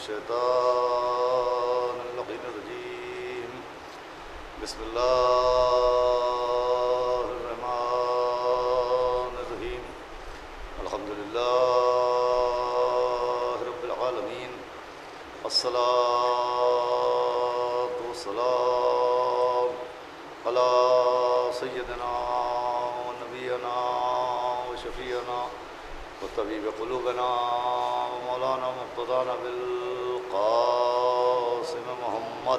الشيطان اللعين الرجيم بسم الله الرحمن الرحيم الحمد لله رب العالمين الصلاة والسلام على سيدنا ونبينا وشفيعنا وطبيب قلوبنا ومولانا مقتدانا بالقاسم محمد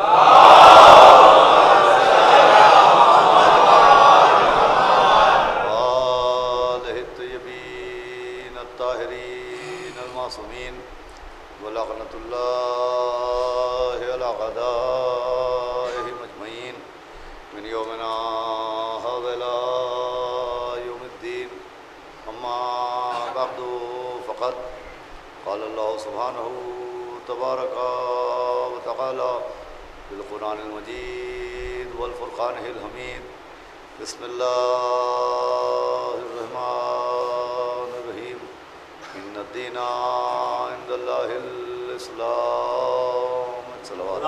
وآله الطيبين الطاهرين المعصومين ولعنة الله على أعدائهم أجمعين من يومنا هذا إلى يوم الدين. أما بعد فقد قال الله سبحانه تبارك وتعالى في القرآن المجيد والفرقان الحميد. بسم الله الرحمن الرحيم إن الدين عند الله الإسلام. صلوات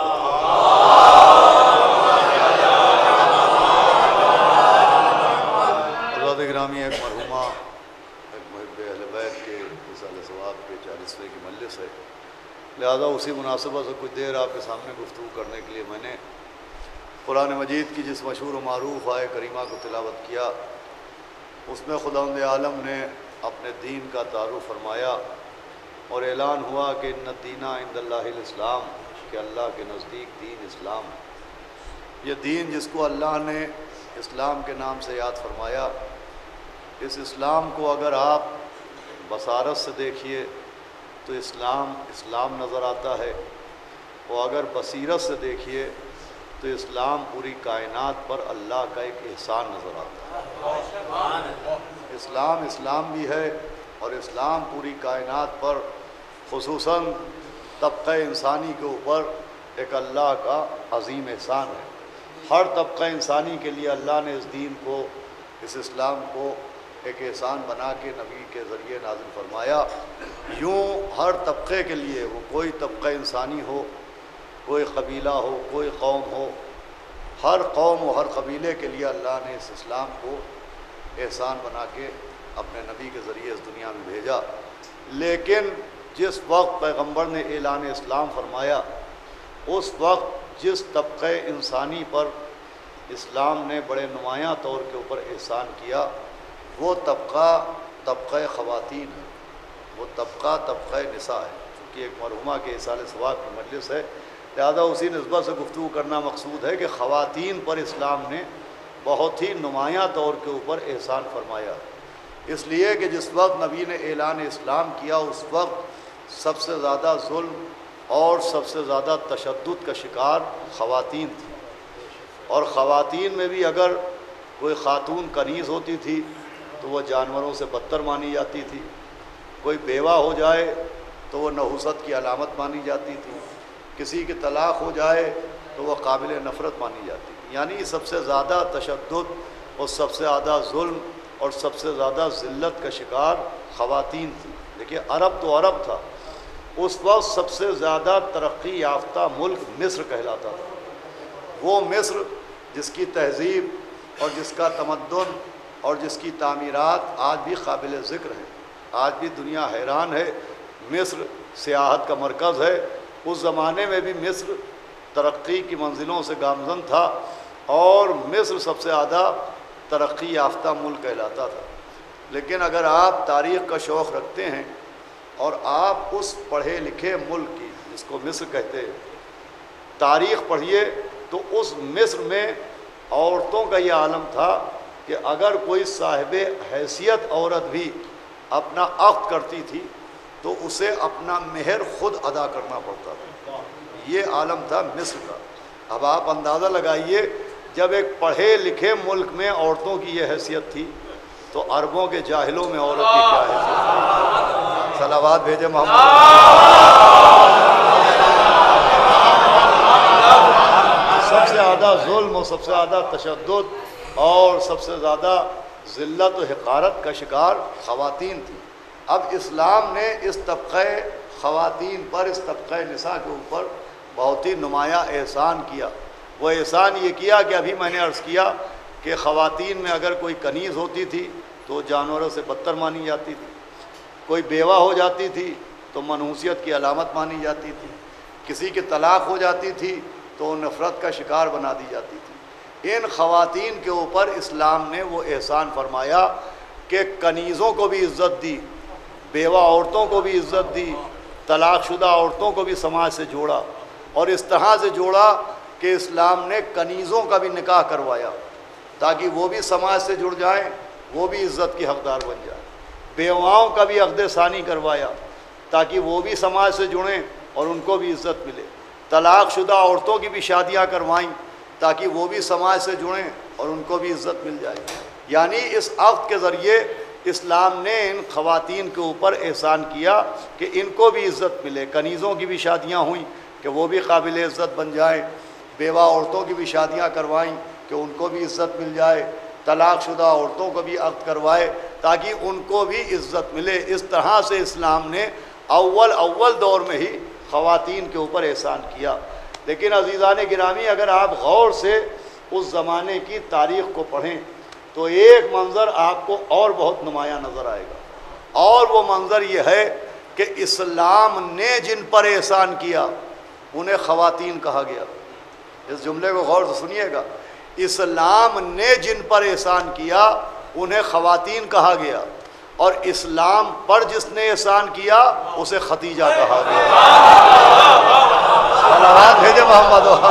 حضرات گرامی، ایک مرحومہ ایک محب اہل بیت کے وصال ثواب کے 40ویں کی مجلس ہے، لہذا اسی مناسبت سے کچھ دیر آپ کے سامنے گفتگو کرنے کے لیے میں نے قرآن مجید کی جس مشہور و معروف آیہ کریمہ کو تلاوت کیا، اس میں خداوند عالم نے اپنے دین کا تعارف فرمایا اور اعلان ہوا کہ ان الدین عند اللہ الاسلام، کہ اللہ کے نزدیک دین اسلام ہے۔ یہ دین جس کو اللہ نے اسلام کے نام سے یاد فرمایا، اس اسلام کو اگر آپ بصارت سے دیکھیے تو اسلام نظر آتا ہے، اور اگر بصیرت سے دیکھیے تو اسلام پوری کائنات پر اللہ کا ایک احسان نظر آتا ہے۔ اسلام بھی ہے، اور اسلام پوری کائنات پر خصوصاً طبقہ انسانی کے اوپر ایک اللہ کا عظیم احسان ہے۔ ہر طبقہ انسانی کے لیے اللہ نے اس دین کو، اس اسلام کو ایک احسان بنا کے نبی کے ذریعے نازل فرمایا۔ یوں ہر طبقے کے لیے، وہ کوئی طبقہ انسانی ہو، کوئی قبیلہ ہو، کوئی قوم ہو، ہر قوم و ہر قبیلے کے لیے اللہ نے اس اسلام کو احسان بنا کے اپنے نبی کے ذریعے اس دنیا میں بھیجا۔ لیکن جس وقت پیغمبر نے اعلان اسلام فرمایا، اس وقت جس طبقہ انسانی پر اسلام نے بڑے نمایاں طور کے اوپر احسان کیا، وہ طبقہ خواتین ہے، وہ طبقہ نساء ہے۔ چونکہ ایک مرحومہ کے اصال ثواب کی مجلس ہے، لہذا اسی نسبت سے گفتگو کرنا مقصود ہے کہ خواتین پر اسلام نے بہت ہی نمایاں طور کے اوپر احسان فرمایا، اس لیے کہ جس وقت نبی نے اعلان اسلام کیا، اس وقت سب سے زیادہ ظلم اور سب سے زیادہ تشدد کا شکار خواتین تھیں، اور خواتین میں بھی اگر کوئی خاتون کنیز ہوتی تھی تو وہ جانوروں سے بدتر مانی جاتی تھی، کوئی بیوہ ہو جائے تو وہ نحوست کی علامت مانی جاتی تھی، کسی کی طلاق ہو جائے تو وہ قابل نفرت مانی جاتی تھی۔ یعنی سب سے زیادہ تشدد اور سب سے زیادہ ظلم اور سب سے زیادہ ذلت کا شکار خواتین تھی۔ دیکھیے، عرب تو عرب تھا، اس وقت سب سے زیادہ ترقی یافتہ ملک مصر کہلاتا تھا۔ وہ مصر جس کی تہذیب اور جس کا تمدن اور جس کی تعمیرات آج بھی قابل ذکر ہیں، آج بھی دنیا حیران ہے۔ مصر سیاحت کا مرکز ہے۔ اس زمانے میں بھی مصر ترقی کی منزلوں سے گامزن تھا، اور مصر سب سے زیادہ ترقی یافتہ ملک کہلاتا تھا۔ لیکن اگر آپ تاریخ کا شوق رکھتے ہیں اور آپ اس پڑھے لکھے ملک کی، جس کو مصر کہتے ہیں، تاریخ پڑھیے، تو اس مصر میں عورتوں کا یہ عالم تھا کہ اگر کوئی صاحب حیثیت عورت بھی اپنا عقد کرتی تھی تو اسے اپنا مہر خود ادا کرنا پڑتا تھا۔ یہ عالم تھا مصر کا۔ اب آپ اندازہ لگائیے، جب ایک پڑھے لکھے ملک میں عورتوں کی یہ حیثیت تھی تو عربوں کے جاہلوں میں عورت کی کیا حیثیت تھی؟ صلوات بھیجے محمد۔ سب سے زیادہ ظلم اور سب سے زیادہ تشدد اور سب سے زیادہ ذلت و حقارت کا شکار خواتین تھیں۔ اب اسلام نے اس طبقہ خواتین پر، اس طبقہ نساء کے اوپر بہت ہی نمایاں احسان کیا۔ وہ احسان یہ کیا کہ ابھی میں نے عرض کیا کہ خواتین میں اگر کوئی کنیز ہوتی تھی تو جانوروں سے بدتر مانی جاتی تھی، کوئی بیوہ ہو جاتی تھی تو منحوسیت کی علامت مانی جاتی تھی، کسی کی طلاق ہو جاتی تھی تو نفرت کا شکار بنا دی جاتی تھی۔ ان خواتین کے اوپر اسلام نے وہ احسان فرمایا کہ کنیزوں کو بھی عزت دی، بیوہ عورتوں کو بھی عزت دی، طلاق شدہ عورتوں کو بھی سماج سے جوڑا، اور اس طرح سے جوڑا کہ اسلام نے کنیزوں کا بھی نکاح کروایا تاکہ وہ بھی سماج سے جڑ جائیں، وہ بھی عزت کی حقدار بن جائیں۔ بیواؤں کا بھی عقد ثانی کروایا تاکہ وہ بھی سماج سے جڑیں اور ان کو بھی عزت ملے۔ طلاق شدہ عورتوں کی بھی شادیاں کروائیں تاکہ وہ بھی سماج سے جڑیں اور ان کو بھی عزت مل جائے۔ یعنی اس عقد کے ذریعے اسلام نے ان خواتین کے اوپر احسان کیا کہ ان کو بھی عزت ملے۔ کنیزوں کی بھی شادیاں ہوئیں کہ وہ بھی قابل عزت بن جائیں، بیوہ عورتوں کی بھی شادیاں کروائیں کہ ان کو بھی عزت مل جائے، طلاق شدہ عورتوں کو بھی عقد کروائے تاکہ ان کو بھی عزت ملے۔ اس طرح سے اسلام نے اول دور میں ہی خواتین کے اوپر احسان کیا۔ لیکن عزیزان گرامی، اگر آپ غور سے اس زمانے کی تاریخ کو پڑھیں تو ایک منظر آپ کو اور بہت نمایاں نظر آئے گا، اور وہ منظر یہ ہے کہ اسلام نے جن پر احسان کیا انہیں خواتین کہا گیا۔ اس جملے کو غور سے سنیے گا، اسلام نے جن پر احسان کیا انہیں خواتین کہا گیا، اور اسلام پر جس نے احسان کیا اسے ختیجہ کہا گیا۔ صلوات بھیجے محمد و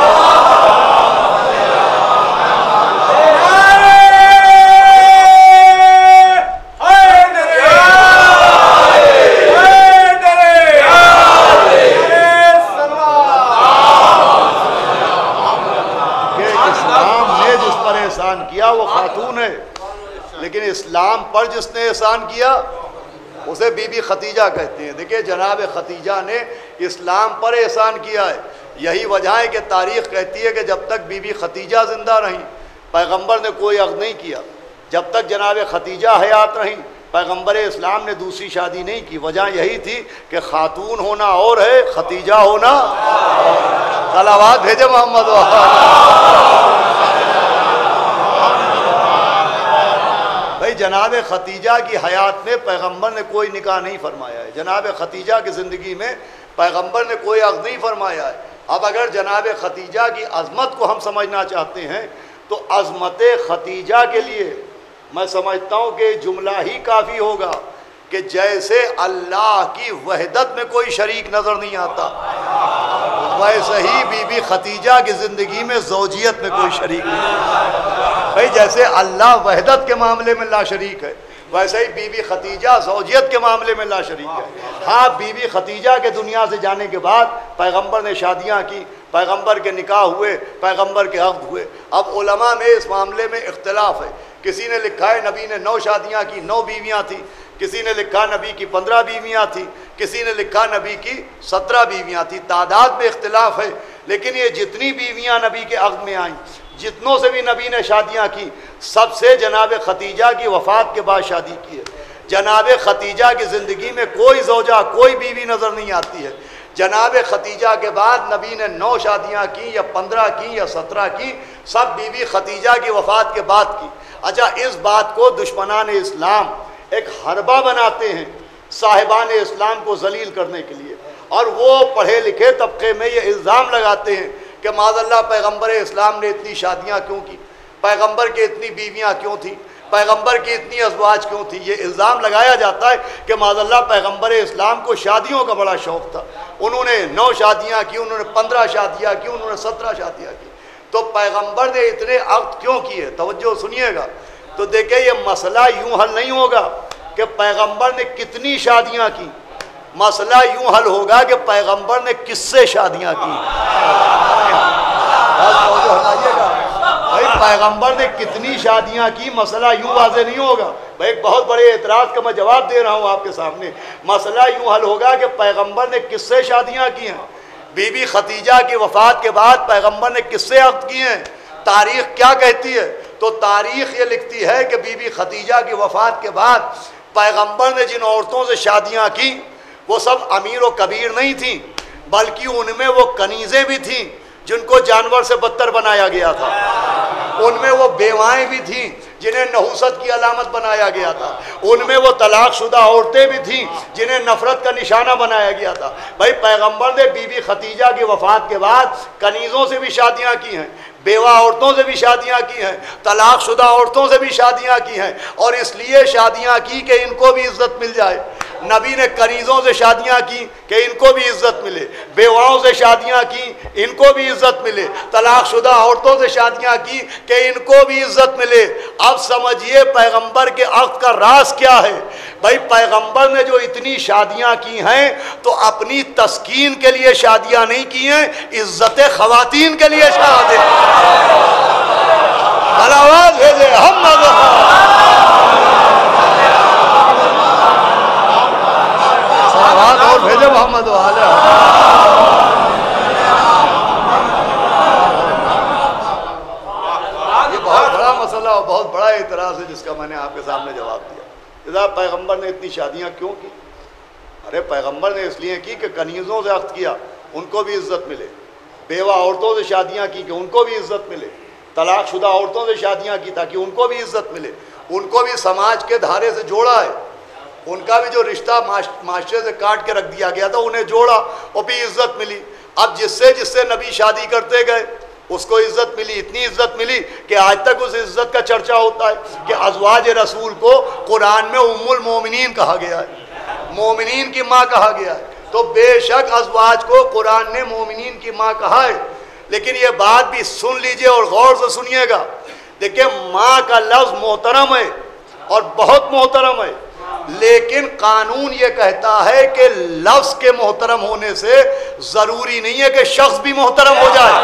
کیا وہ خاتون ہے، لیکن اسلام پر جس نے احسان کیا اسے بی بی ختیجہ کہتے ہیں۔ دیکھیں جناب ختیجہ نے اسلام پر احسان کیا ہے۔ یہی وجہ ہے کہ تاریخ کہتی ہے کہ جب تک بی بی ختیجہ زندہ رہیں پیغمبر نے کوئی عقد نہیں کیا، جب تک جناب ختیجہ حیات رہیں پیغمبر اسلام نے دوسری شادی نہیں کی۔ وجہ یہی تھی کہ خاتون ہونا اور ہے، ختیجہ ہونا اور۔ صلوات بھیجے محمد و بھائی، جناب ختیجہ کی حیات میں پیغمبر نے کوئی نکاح نہیں فرمایا ہے، جناب ختیجہ کی زندگی میں پیغمبر نے کوئی عقد نہیں فرمایا ہے۔ اب اگر جناب ختیجہ کی عظمت کو ہم سمجھنا چاہتے ہیں تو عظمت ختیجہ کے لیے میں سمجھتا ہوں کہ جملہ ہی کافی ہوگا کہ جیسے اللہ کی وحدت میں کوئی شریک نظر نہیں آتا، ویسے ہی بی بی ختیجہ کی زندگی میں زوجیت میں کوئی شریک نہیں آتا۔ بھائی جیسے اللہ وحدت کے معاملے میں لا شریک ہے، ویسے ہی بی بی ختیجہ زوجیت کے معاملے میں لا شریک ہے۔ ہاں، بی بی ختیجہ کے دنیا سے جانے کے بعد پیغمبر نے شادیاں کی، پیغمبر کے نکاح ہوئے، پیغمبر کے عقد ہوئے۔ اب علماء میں اس معاملے میں اختلاف ہے۔ کسی نے لکھا ہے نبی نے 9 شادیاں کی، 9 بیویاں تھیں، کسی نے لکھا نبی کی 15 بیویاں تھیں، کسی نے لکھا نبی کی 17 بیویاں تھیں۔ تعداد میں اختلاف ہے، لیکن یہ جتنی بیویاں نبی کے عقد میں آئیں، جتنوں سے بھی نبی نے شادیاں کی، سب سے جناب ختیجہ کی وفات کے بعد شادی کی ہے۔ جناب ختیجہ کی زندگی میں کوئی زوجہ، کوئی بیوی نظر نہیں آتی ہے۔ جناب ختیجہ کے بعد نبی نے 9 شادیاں کی یا 15 کی یا 17 کی، سب بی بی ختیجہ کی وفات کے بعد کی۔ اچھا، اس بات کو دشمنان اسلام ایک حربہ بناتے ہیں صاحبان اسلام کو ذلیل کرنے کے لیے، اور وہ پڑھے لکھے طبقے میں یہ الزام لگاتے ہیں کہ معاذ اللہ پیغمبر اسلام نے اتنی شادیاں کیوں کی، پیغمبر کی اتنی بیویاں کیوں تھیں، پیغمبر کی اتنی ازواج کیوں تھی۔ یہ الزام لگایا جاتا ہے کہ معاذ اللہ پیغمبر اسلام کو شادیوں کا بڑا شوق تھا، انہوں نے 9 شادیاں کی، انہوں نے 15 شادیاں کی، انہوں نے 17 شادیاں کی۔ تو پیغمبر نے اتنے عقد کیوں کیے؟ توجہ سنیے گا تو دیکھیں یہ مسئلہ یوں حل نہیں ہوگا کہ پیغمبر نے کتنی شادیاں کی، مسئلہ یوں حل ہوگا کہ پیغمبر نے کس سے شادیاں کی۔ بھائی پیغمبر نے کتنی شادیاں کی، مسئلہ یوں واضح نہیں ہوگا۔ بھائی ایک بہت بڑے اعتراض کا میں جواب دے رہا ہوں آپ کے سامنے۔ مسئلہ یوں حل ہوگا کہ پیغمبر نے کس سے شادیاں کی ہیں، بی بی ختیجہ کی وفات کے بعد پیغمبر نے کس سے عقد کیے ہیں، تاریخ کیا کہتی ہے؟ تو تاریخ یہ لکھتی ہے کہ بی بی ختیجہ کی وفات کے بعد پیغمبر نے جن عورتوں سے شادیاں کی وہ سب امیر و کبیر نہیں تھیں، بلکہ ان میں وہ کنیزیں بھی تھیں جن کو جانور سے بدتر بنایا گیا تھا، ان میں وہ بیوائیں بھی تھیں جنہیں نحوست کی علامت بنایا گیا تھا، ان میں وہ طلاق شدہ عورتیں بھی تھیں جنہیں نفرت کا نشانہ بنایا گیا تھا۔ بھائی پیغمبر نے بی بی خدیجہ کی وفات کے بعد کنیزوں سے بھی شادیاں کی ہیں، بیوہ عورتوں سے بھی شادیاں کی ہیں، طلاق شدہ عورتوں سے بھی شادیاں کی ہیں، اور اس لیے شادیاں کی کہ ان کو بھی عزت مل جائے۔ نبی نے کنیزوں سے شادیاں کی کہ ان کو بھی عزت ملے، بیواؤں سے شادیاں کی ان کو بھی عزت ملے، طلاق شدہ عورتوں سے شادیاں کی کہ ان کو بھی عزت ملے۔ اب سمجھیے پیغمبر کے عقد کا راز کیا ہے۔ بھائی پیغمبر نے جو اتنی شادیاں کی ہیں تو اپنی تسکین کے لیے شادیاں نہیں کی ہیں، عزت خواتین کے لیے شادیاں۔ آواز بھیجے ہم اور بھیجے محمد والا۔ یہ بہت بڑا مسئلہ اور بہت بڑا اعتراض ہے جس کا میں نے آپ کے سامنے جواب دیا۔ جناب پیغمبر نے اتنی شادیاں کیوں کی؟ ارے پیغمبر نے اس لیے کی کہ کنیزوں سے عقد کیا ان کو بھی عزت ملے، بیوہ عورتوں سے شادیاں کی کہ ان کو بھی عزت ملے، طلاق شدہ عورتوں سے شادیاں کی تاکہ ان کو بھی عزت ملے، ان کو بھی سماج کے دھارے سے جوڑا ہے، ان کا بھی جو رشتہ معاشرے سے کاٹ کے رکھ دیا گیا تھا انہیں جوڑا اور بھی عزت ملی۔ اب جس سے نبی شادی کرتے گئے اس کو عزت ملی، اتنی عزت ملی کہ آج تک اس عزت کا چرچا ہوتا ہے کہ ازواج رسول کو قرآن میں ام المومنین کہا گیا ہے، مومنین کی ماں کہا گیا ہے۔ تو بے شک ازواج کو قرآن نے مومنین کی ماں کہا ہے، لیکن یہ بات بھی سن لیجئے اور غور سے سنیے گا۔ دیکھیں ماں کا لفظ محترم ہے اور بہت محترم ہے، لیکن قانون یہ کہتا ہے کہ لفظ کے محترم ہونے سے ضروری نہیں ہے کہ شخص بھی محترم ہو جائے۔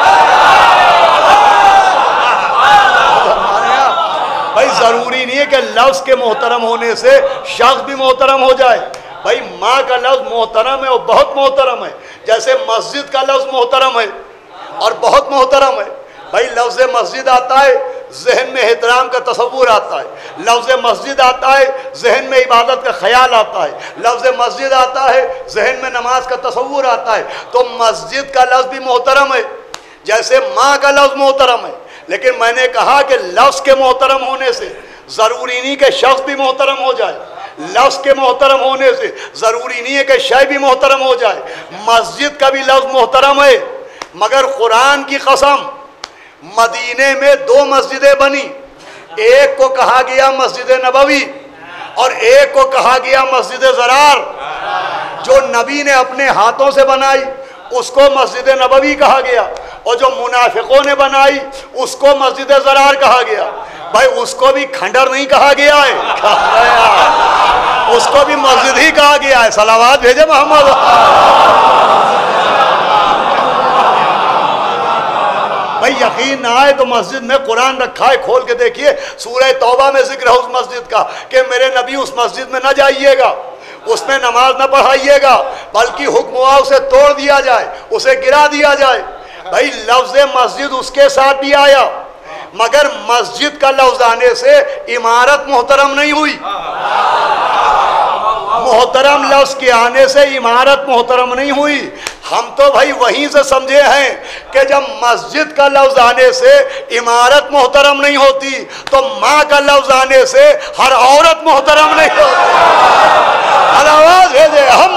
بھائی ضروری نہیں ہے کہ لفظ کے محترم ہونے سے شخص بھی محترم ہو جائے۔ بھائی ماں کا لفظ محترم ہے اور بہت محترم ہے، جیسے مسجد کا لفظ محترم ہے اور بہت محترم ہے۔ بھائی لفظ مسجد آتا ہے ذہن میں احترام کا تصور آتا ہے، لفظ مسجد آتا ہے ذہن میں عبادت کا خیال آتا ہے، لفظ مسجد آتا ہے ذہن میں نماز کا تصور آتا ہے۔ تو مسجد کا لفظ بھی محترم ہے جیسے ماں کا لفظ محترم ہے، لیکن میں نے کہا کہ لفظ کے محترم ہونے سے ضروری نہیں کہ شخص بھی محترم ہو جائے، لفظ کے محترم ہونے سے ضروری نہیں ہے کہ شے بھی محترم ہو جائے۔ مسجد کا بھی لفظ محترم ہے، مگر قرآن کی قسم مدینے میں 2 مسجدیں بنی، ایک کو کہا گیا مسجد نبوی اور ایک کو کہا گیا مسجد زرار۔ جو نبی نے اپنے ہاتھوں سے بنائی اس کو مسجد نبوی کہا گیا، اور جو منافقوں نے بنائی اس کو مسجد زرار کہا گیا۔ بھائی اس کو بھی کھنڈر نہیں کہا گیا ہے، اس کو بھی مسجد ہی کہا گیا ہے۔ صلوات بھیجے محمد۔ بھائی یقین نہ آئے تو مسجد میں قرآن رکھا ہے، کھول کے دیکھیے، سورہ توبہ میں ذکر ہے اس مسجد کا کہ میرے نبی اس مسجد میں نہ جائیے گا، اس میں نماز نہ پڑھائیے گا، بلکہ حکم ہوا اسے توڑ دیا جائے، اسے گرا دیا جائے۔ بھائی لفظ مسجد اس کے ساتھ بھی آیا، مگر مسجد کا لفظ آنے سے عمارت محترم نہیں ہوئی، محترم لفظ کے آنے سے عمارت محترم نہیں ہوئی۔ ہم تو بھائی وہیں سے سمجھے ہیں کہ جب مسجد کا لفظ آنے سے عمارت محترم نہیں ہوتی تو ماں کا لفظ آنے سے ہر عورت محترم نہیں ہوتی۔ آواز بھیجے ہم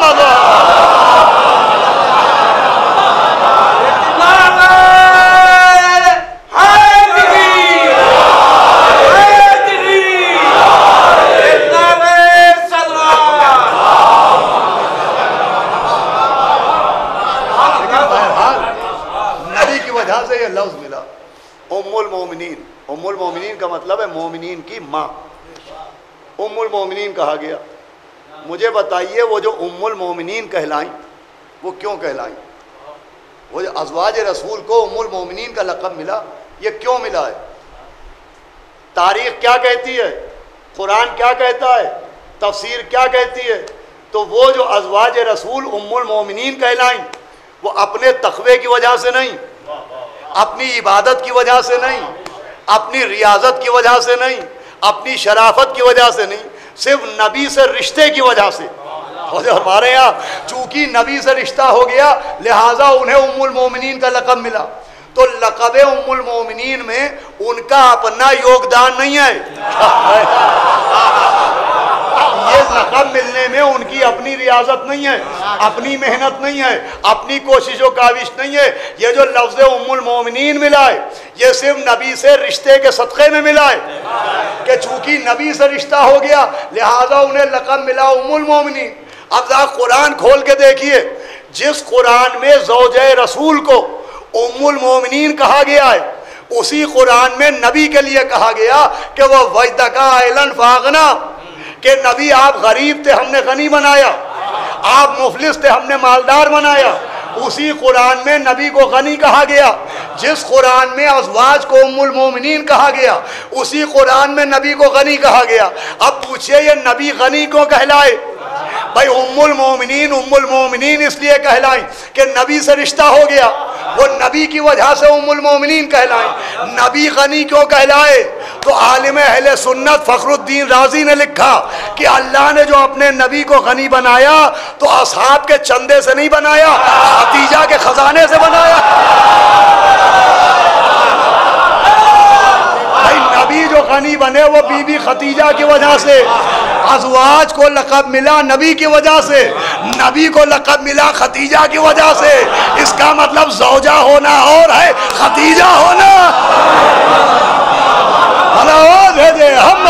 سے یہ لفظ ملا ام المومنین۔ ام المومنین کا مطلب ہے مومنین کی ماں، ام المومنین کہا گیا۔ مجھے بتائیے وہ جو ام المومنین کہلائیں وہ کیوں کہلائیں؟ وہ جو ازواج رسول کو ام المومنین کا لقب ملا یہ کیوں ملا ہے؟ تاریخ کیا کہتی ہے؟ قرآن کیا کہتا ہے؟ تفسیر کیا کہتی ہے؟ تو وہ جو ازواج رسول ام المومنین کہلائیں وہ اپنے تقوی کی وجہ سے نہیں، اپنی عبادت کی وجہ سے نہیں، اپنی ریاضت کی وجہ سے نہیں، اپنی شرافت کی وجہ سے نہیں، صرف نبی سے رشتے کی وجہ سے. اور ہمارے یہاں چونکہ نبی سے رشتہ ہو گیا لہٰذا انہیں ام المومنین کا لقب ملا. تو لقب ام المومنین میں ان کا اپنا یوگدان نہیں ہے. یہ لقب ملنے میں ان کی اپنی ریاضت نہیں ہے, اپنی محنت نہیں ہے, اپنی کوشش و کاوش نہیں ہے. یہ جو لفظ ام المومنین ملا ہے یہ صرف نبی سے رشتے کے صدقے میں ملا ہے کہ چونکہ نبی سے رشتہ ہو گیا لہذا انہیں لقب ملا ام المومنین. اب ذرا قرآن کھول کے دیکھیے, جس قرآن میں زوجہ رسول کو ام المومنین کہا گیا ہے اسی قرآن میں نبی کے لیے کہا گیا کہ وہ وجدکا عائلن فاغنا, کہ نبی آپ غریب تھے ہم نے غنی بنایا, آپ مفلس تھے ہم نے مالدار بنایا. اسی قرآن میں نبی کو غنی کہا گیا. جس قرآن میں ازواج کو ام المومنین کہا گیا اسی قرآن میں نبی کو غنی کہا گیا. اب پوچھئے یہ نبی غنی کیوں کہلائے؟ بھائی ام المومنین اس لیے کہلائیں کہ نبی سے رشتہ ہو گیا, وہ نبی کی وجہ سے ام المومنین کہلائیں. نبی غنی کیوں کہلائے؟ تو عالم اہل سنت فخر الدین رازی نے لکھا کہ اللہ نے جو اپنے نبی کو غنی بنایا تو اصحاب کے چندے سے نہیں بنایا, خدیجہ کے خزانے سے بنایا. بھائی نبی جو غنی بنے وہ بی بی خدیجہ کی وجہ سے, ازواج کو لقب ملا نبی کی وجہ سے, نبی کو لقب ملا خدیجہ کی وجہ سے. اس کا مطلب زوجہ ہونا اور ہے خدیجہ ہونا. آواز ہے دے ہم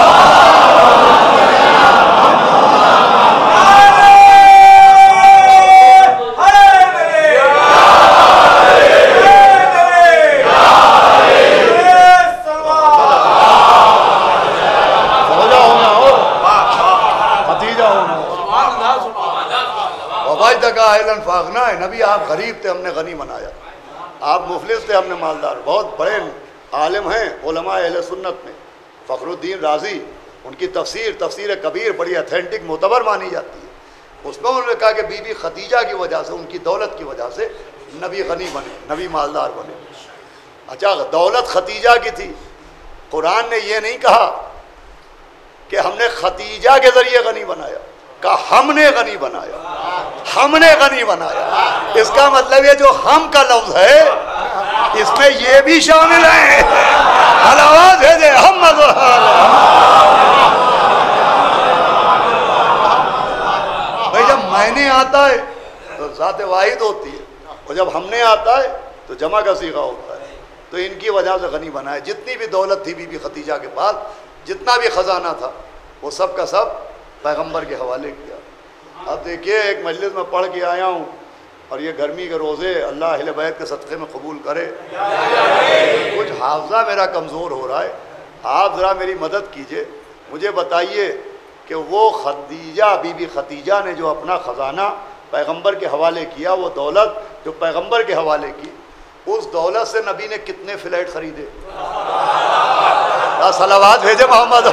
فاغنا ہے. نبی آپ غریب تھے ہم نے غنی بنایا, آپ مفلس تھے ہم نے مالدار. بہت بڑے عالم ہیں علماء اہل سنت میں فخر الدین رازی, ان کی تفسیر کبیر بڑی اتھینٹک معتبر مانی جاتی ہے. اس میں انہوں نے کہا کہ بی بی خدیجہ کی وجہ سے, ان کی دولت کی وجہ سے نبی غنی بنے, نبی مالدار بنے. اچھا دولت خدیجہ کی تھی, قرآن نے یہ نہیں کہا کہ ہم نے خدیجہ کے ذریعے غنی بنایا, کہا ہم نے غنی بنایا, ہم نے غنی بنایا. اس کا مطلب یہ جو ہم کا لفظ ہے اس میں یہ بھی شامل ہے. آواز ہے دے ہم. بھائی جب میں نے آتا ہے تو ذات واحد ہوتی ہے, اور جب ہم نے آتا ہے تو جمع کا صیغہ ہوتا ہے. تو ان کی وجہ سے غنی بنایا. جتنی بھی دولت تھی بی بی خدیجہ کے پاس, جتنا بھی خزانہ تھا وہ سب کا سب پیغمبر کے حوالے کیا. اب دیکھیے ایک مجلس میں پڑھ کے آیا ہوں اور یہ گرمی کے روزے اللہ اہل بیت کے صدقے میں قبول کرے. کچھ حافظہ میرا کمزور ہو رہا ہے, آپ ذرا میری مدد کیجئے, مجھے بتائیے کہ وہ خدیجہ بی بی خدیجہ نے جو اپنا خزانہ پیغمبر کے حوالے کیا, وہ دولت جو پیغمبر کے حوالے کی, اس دولت سے نبی نے کتنے فلیٹ خریدے؟ صلوات بھیجے محمد.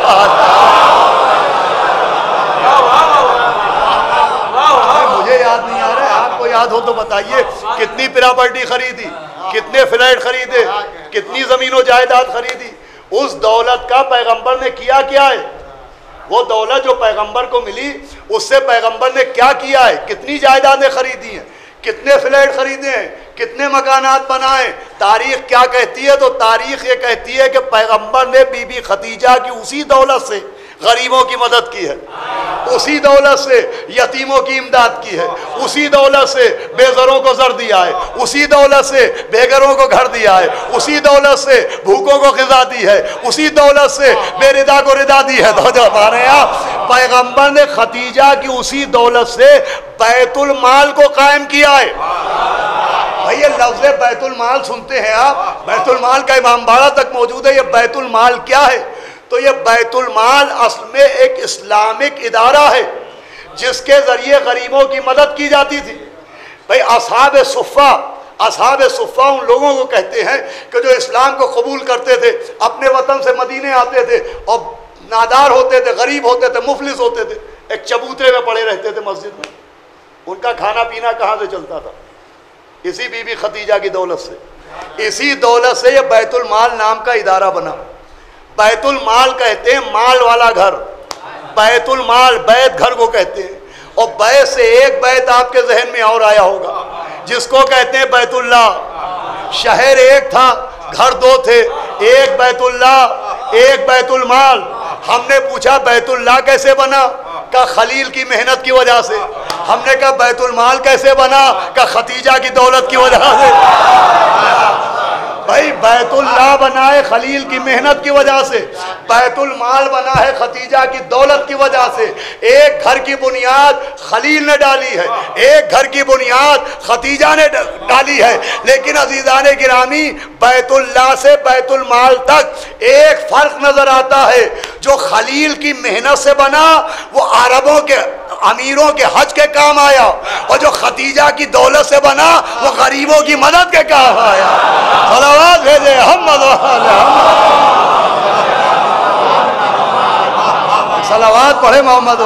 مجھے یاد نہیں آ رہا ہے, آپ کو یاد ہو تو بتائیے کتنی پراپرٹی خریدی, کتنے فلیٹ خریدے, کتنی زمین و جائیداد خریدی. اس دولت کا پیغمبر نے کیا کیا ہے؟ وہ دولت جو پیغمبر کو ملی اس سے پیغمبر نے کیا کیا ہے؟ کتنی جائیدادیں خریدی ہیں, کتنے فلیٹ خریدے ہیں, کتنے مکانات بنائے. تاریخ کیا کہتی ہے؟ تو تاریخ یہ کہتی ہے کہ پیغمبر نے بی بی خدیجہ کی اسی دولت سے غریبوں کی مدد کی ہے, اسی دولت سے یتیموں کی امداد کی ہے, اسی دولت سے بے زروں کو زر دیا ہے, اسی دولت سے بے گھروں کو گھر دیا ہے, اسی دولت سے بھوکوں کو غذا دی ہے, اسی دولت سے بے ردا کو ردا دی ہے. تو جو ہمارے یہاں پیغمبر نے خدیجہ کی اسی دولت سے بیت المال کو قائم کیا ہے. بھائی یہ لفظ بیت المال سنتے ہیں آپ, بیت المال کا امام باڑہ تک موجود ہے. یہ بیت المال کیا ہے؟ تو یہ بیت المال اصل میں ایک اسلامک ادارہ ہے جس کے ذریعے غریبوں کی مدد کی جاتی تھی. بھائی اصحاب صفہ ان لوگوں کو کہتے ہیں کہ جو اسلام کو قبول کرتے تھے, اپنے وطن سے مدینے آتے تھے اور نادار ہوتے تھے, غریب ہوتے تھے, مفلس ہوتے تھے, ایک چبوترے میں پڑے رہتے تھے مسجد میں. ان کا کھانا پینا کہاں سے چلتا تھا؟ اسی بی بی خدیجہ کی دولت سے. اسی دولت سے یہ بیت المال نام کا ادارہ بنا. بیت المال کہتے ہیں مال والا گھر. بیت المال بیت گھر کو کہتے ہیں، اور بیت سے ایک بیت آپ کے ذہن میں اور آیا ہوگا جس کو کہتے ہیں بیت اللہ۔ شہر ایک تھا، گھر دو تھے، ایک بیت اللہ ایک بیت المال۔ ہم نے پوچھا بیت اللہ کیسے بنا؟ کہ خلیل کی محنت کی وجہ سے۔ ہم نے کہا بیت المال کیسے بنا؟ کہ ختیجہ کی دولت کی وجہ سے۔ بھائی بیت اللہ بنا ہے خلیل کی محنت کی وجہ سے، بیت المال بنا ہے ختیجہ کی دولت کی وجہ سے۔ ایک گھر کی بنیاد خلیل نے ڈالی ہے، ایک گھر کی بنیاد ختیجہ نے ڈالی ہے، لیکن عزیزان گرامی بیت اللہ سے بیت المال تک ایک فرق نظر آتا ہے۔ جو خلیل کی محنت سے بنا وہ عربوں کے امیروں کے حج کے کام آیا، اور جو ختیجہ کی دولت سے بنا وہ غریبوں کی مدد کے کام آیا۔ صلوات بھیجے محمد صلوات پڑھے محمد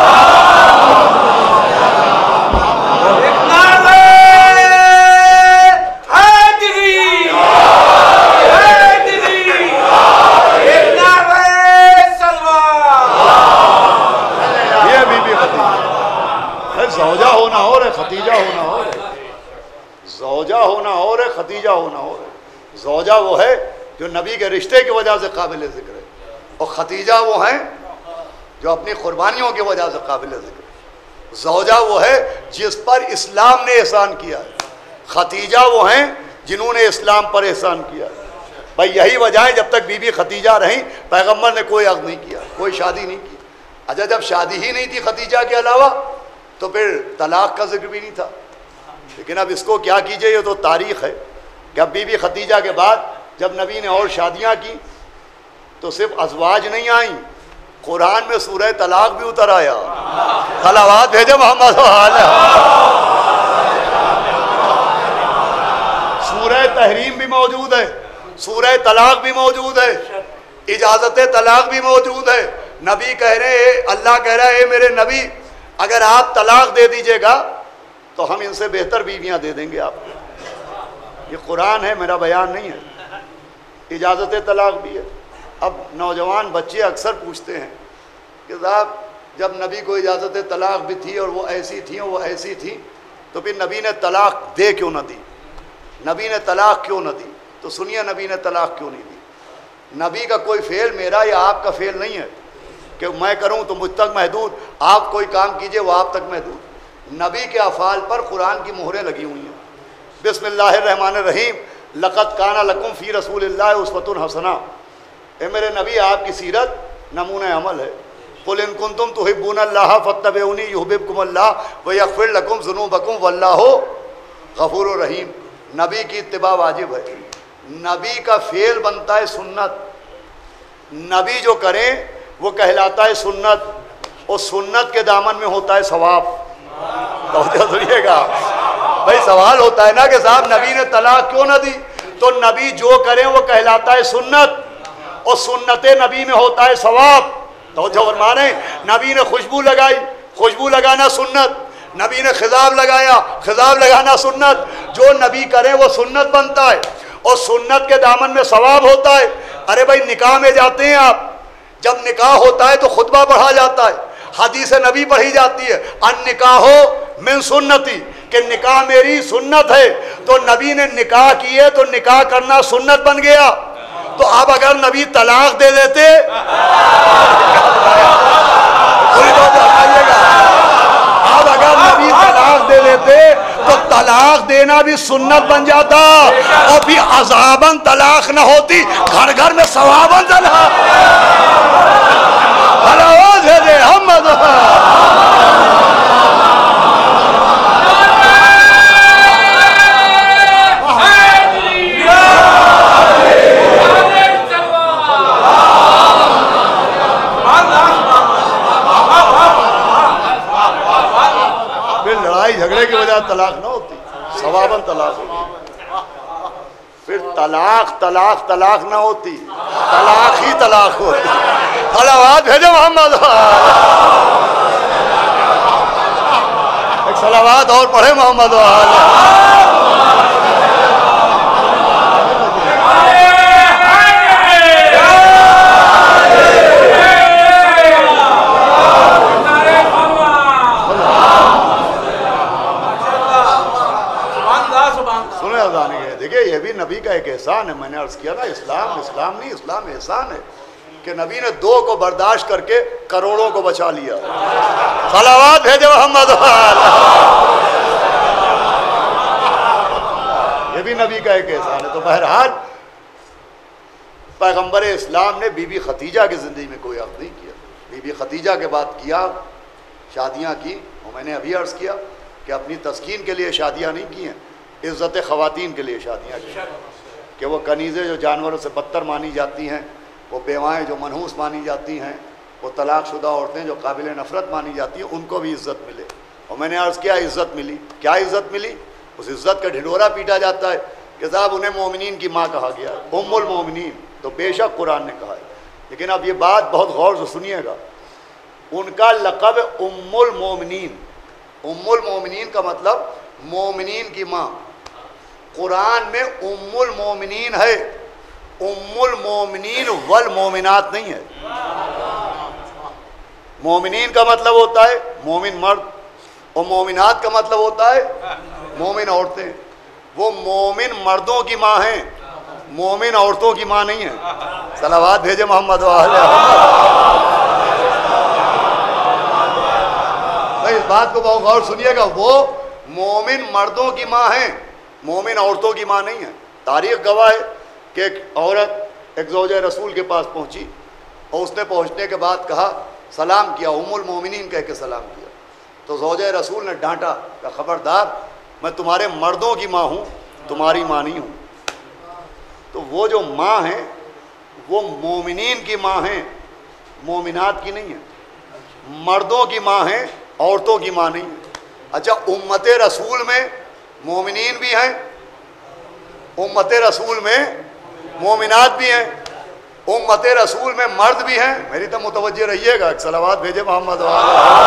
زوجہ ہونا اور ہے ختیجہ ہونا اور ہے، زوجہ ہونا اور ہے ختیجہ ہونا اور ہے۔ زوجہ وہ ہے جو نبی کے رشتے کی وجہ سے قابل ذکر ہے، اور ختیجہ وہ ہیں جو اپنی قربانیوں کی وجہ سے قابل ذکر ہے۔ زوجہ وہ ہے جس پر اسلام نے احسان کیا ہے، ختیجہ وہ ہیں جنہوں نے اسلام پر احسان کیا ہے۔ بھائی یہی وجہ ہے جب تک بی بی ختیجہ رہیں پیغمبر نے کوئی عقد نہیں کیا، کوئی شادی نہیں کی۔ اچھا جب شادی ہی نہیں تھی ختیجہ کے علاوہ تو پھر طلاق کا ذکر بھی نہیں تھا۔ لیکن اب اس کو کیا کیجئے، یہ تو تاریخ ہے کہ اب بی بی ختیجہ کے بعد جب نبی نے اور شادیاں کی تو صرف ازواج نہیں آئیں، قرآن میں سورہ طلاق بھی اتر آیا۔ صلوات بھیجے محمد سورہ تحریم بھی موجود ہے، سورہ طلاق بھی موجود ہے، اجازت طلاق بھی موجود ہے۔ نبی کہہ رہے ہیں، اللہ کہہ رہا ہے اے میرے نبی اگر آپ طلاق دے دیجئے گا تو ہم ان سے بہتر بیویاں دے دیں گے آپ کو۔ یہ قرآن ہے، میرا بیان نہیں ہے۔ اجازت طلاق بھی ہے۔ اب نوجوان بچے اکثر پوچھتے ہیں کہ صاحب جب نبی کو اجازت طلاق بھی تھی اور وہ ایسی تھیں اور وہ ایسی تھیں تو پھر نبی نے طلاق دے کیوں نہ دی؟ نبی نے طلاق کیوں نہ دی؟ تو سنیے نبی نے طلاق کیوں نہیں دی۔ نبی کا کوئی فعل میرا یا آپ کا فعل نہیں ہے کہ میں کروں تو مجھ تک محدود، آپ کوئی کام کیجئے وہ آپ تک محدود۔ نبی کے افعال پر قرآن کی مہریں لگی ہوئی ہیں۔ بسم اللہ الرحمن الرحیم، لقد کان لکم فی رسول اللہ اسوۃ حسنہ۔ اے میرے نبی آپ کی سیرت نمونہ عمل ہے۔ قل ان کنتم تحبون اللہ فاتبعونی یحببکم اللہ ویغفر لکم ذنوبکم واللہ غفور الرحیم۔ نبی کی اتباع واجب ہے۔ نبی کا فعل بنتا ہے سنت، نبی جو کریں وہ کہلاتا ہے سنت، اور سنت کے دامن میں ہوتا ہے ثواب۔ توجہ سنیے گا بھائی، سوال ہوتا ہے نا کہ صاحب نبی نے طلاق کیوں نہ دی؟ تو نبی جو کریں وہ کہلاتا ہے سنت، اور سنت نبی میں ہوتا ہے ثواب۔ توجہ فرمائیں، نبی نے خوشبو لگائی، خوشبو لگانا سنت، نبی نے خضاب لگایا، خضاب لگانا سنت۔ جو نبی کریں وہ سنت بنتا ہے، اور سنت کے دامن میں ثواب ہوتا ہے۔ ارے بھائی نکاح میں جاتے ہیں آپ، جب نکاح ہوتا ہے تو خطبہ پڑھا جاتا ہے، حدیث نبی پڑھی جاتی ہے، النکاح من سنتی، کہ نکاح میری سنت ہے۔ تو نبی نے نکاح کی ہے تو نکاح کرنا سنت بن گیا۔ تو اب اگر نبی طلاق دے دیتے، اب اگر نبی طلاق دے دیتے تو طلاق دینا بھی سنت بن جاتا، اور بھی عذاباً طلاق نہ ہوتی، گھر گھر میں ثواباً طلاق۔ آواز ہے دے محمد۔ پھر لڑائی جھگڑے کی وجہ طلاق نہ ہوتی، ثواباً طلاق ہوتی۔ پھر طلاق نہ ہوتی، طلاق ہی طلاق ہوتی۔ صلوات بھیجو محمد۔ ایک صلوات اور پڑھے محمد۔ احسان ہے. میں نے عرض کیا نا اسلام نہیں، اسلام احسان ہے کہ نبی نے 2 کو برداشت کر کے کروڑوں کو بچا لیا. صلوات بھیجے محمد. یہ بھی نبی کا ایک احسان ہے. تو بہرحال پیغمبر اسلام نے بی بی خدیجہ کی زندگی میں کوئی عقد نہیں کیا. بی بی خدیجہ کے بعد کیا شادیاں کی، اور میں نے ابھی عرض کیا کہ اپنی تسکین کے لیے شادیاں نہیں کی ہیں، عزت خواتین کے لیے شادیاں کی ہیں کہ وہ کنیزیں جو جانوروں سے بدتر مانی جاتی ہیں، وہ بیوائیں جو منحوس مانی جاتی ہیں، وہ طلاق شدہ عورتیں جو قابل نفرت مانی جاتی ہیں، ان کو بھی عزت ملے. اور میں نے عرض کیا عزت ملی. کیا عزت ملی؟ اس عزت کا ڈھنڈورا پیٹا جاتا ہے کہ صاحب انہیں مومنین کی ماں کہا گیا ہے، ام المومنین. تو بے شک قرآن نے کہا ہے، لیکن اب یہ بات بہت غور سے سنیے گا. ان کا لقب ام المومنین. ام المومنین کا مطلب مومنین کی ماں. قرآن میں ام المومنین ہے، ام المومنین والمومنات نہیں ہے. مومنین کا مطلب ہوتا ہے مومن مرد، اور مومنات کا مطلب ہوتا ہے مومن عورتیں. وہ مومن مردوں کی ماں ہیں، مومن عورتوں کی ماں نہیں ہے. صلوات بھیجے محمد و آلہ بھائی. اس بات کو بہت غور سنیے گا. وہ مومن مردوں کی ماں ہیں، مومن عورتوں کی ماں نہیں ہے. تاریخ گواہ ہے کہ ایک عورت ایک زوجہ رسول کے پاس پہنچی، اور اس نے پہنچنے کے بعد کہا، سلام کیا، ام المومنین کہہ کے سلام کیا. تو زوجہ رسول نے ڈانٹا کہ خبردار، میں تمہارے مردوں کی ماں ہوں، تمہاری ماں نہیں ہوں. تو وہ جو ماں ہیں وہ مومنین کی ماں ہیں، مومنات کی نہیں ہیں. مردوں کی ماں ہیں، عورتوں کی ماں نہیں ہے. اچھا امت رسول میں مومنین بھی ہیں، امت رسول میں مومنات بھی ہیں، امت رسول میں مرد بھی ہیں. میری تو متوجہ رہیے گا. صلوات بھیجے محمد و